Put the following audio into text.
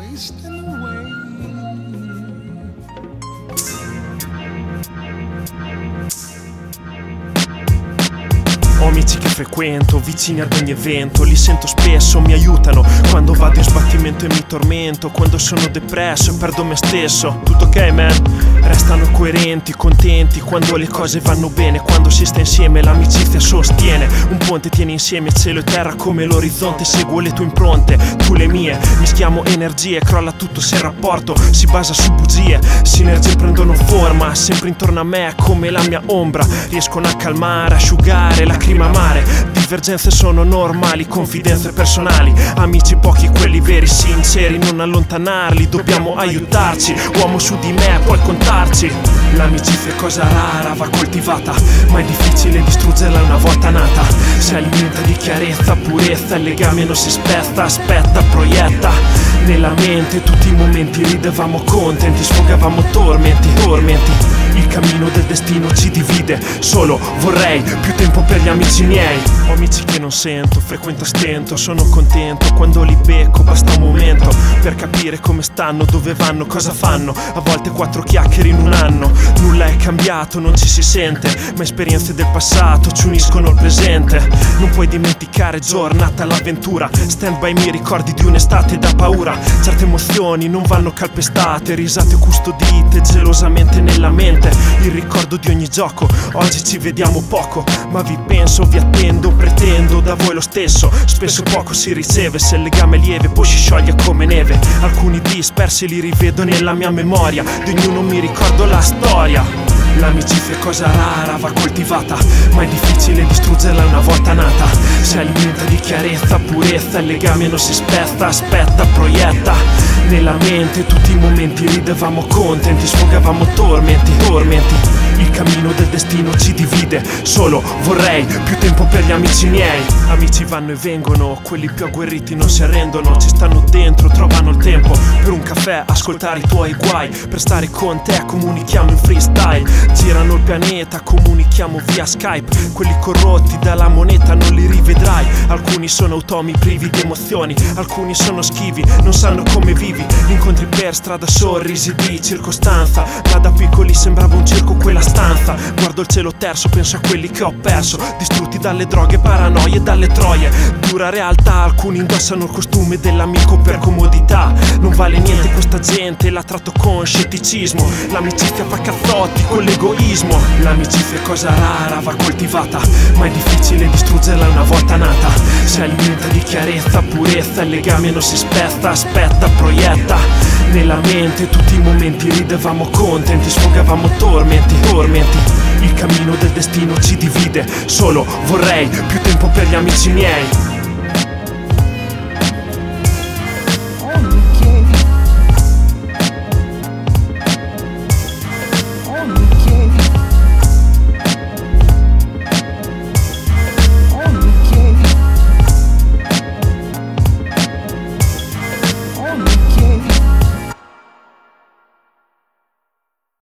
wasting away. Ho amici che frequento, vicini ad ogni evento, li sento spesso, mi aiutano quando vado in sbattimento e mi tormento, quando sono depresso e perdo me stesso. Tutto ok, man? Restano coerenti, contenti quando le cose vanno bene, quando si sta insieme l'amicizia sostiene. Un ponte tiene insieme cielo e terra come l'orizzonte, seguo le tue impronte, tu le mie, mischiamo energie, crolla tutto se il rapporto si basa su bugie. Sinergie prendono forma, sempre intorno a me come la mia ombra, riescono a calmare, asciugare la amare. Divergenze sono normali, confidenze personali, amici pochi, quelli veri, sinceri, non allontanarli, dobbiamo aiutarci, uomo su di me, puoi contarci. L'amicizia è cosa rara, va coltivata, ma è difficile distruggerla una volta nata. Si alimenta di chiarezza, purezza, il legame non si spezza, aspetta, proietta. Nella mente tutti i momenti ridevamo contenti, sfogavamo tormenti. Il cammino del destino ci divide, solo vorrei più tempo per gli amici miei. Ho amici che non sento, frequento a stento, sono contento quando li becco, basta un momento per capire come stanno, dove vanno, cosa fanno. A volte 4 chiacchiere in un anno, nulla è cambiato, non ci si sente, ma esperienze del passato ci uniscono al presente. Non puoi dimenticare giornata all'avventura, stand by me, ricordi di un'estate da paura. Certe emozioni non vanno calpestate, risate custodite gelosamente nella mente. Il ricordo di ogni gioco, oggi ci vediamo poco, ma vi penso, vi attendo, pretendo da voi lo stesso. Spesso poco si riceve, se il legame è lieve poi si scioglie come neve. Alcuni dispersi li rivedo nella mia memoria, di ognuno mi ricordo la storia. L'amicizia è cosa rara, va coltivata, ma è difficile distruggerla una volta nata. Si alimenta di chiarezza, purezza, il legame non si spezza, aspetta, proietta. Nella mente tutti i momenti ridevamo contenti, sfogavamo tormenti. Il cammino del destino ci divide, solo vorrei più tempo per gli amici miei. Amici vanno e vengono, quelli più agguerriti non si arrendono, ci stanno dentro, trovano il tempo per un caffè, ascoltare i tuoi guai. Per stare con te comunichiamo in freestyle, girano il pianeta, comunichiamo via Skype. Quelli corrotti dalla moneta non li rivedrai. Alcuni sono automi privi di emozioni, alcuni sono schivi, non sanno come vivi. Incontri per strada, sorrisi di circostanza, ma da piccoli sembrava un circo quella stanza. Guardo il cielo terso, penso a quelli che ho perso, distrutti dalle droghe, paranoie e dalle troie. Dura realtà, alcuni indossano il costume dell'amico per comodità. Non vale niente questa gente, la tratto con scetticismo. L'amicizia fa cazzotti con l'egoismo. L'amicizia è cosa rara, va coltivata, ma è difficile distruggerla una volta nata. Si alimenta di chiarezza, purezza, il legame non si spezza, aspetta, proietta. Nella mente tutti i momenti ridevamo contenti, sfogavamo tormenti. Il cammino del destino ci divide, solo vorrei più tempo per gli amici miei.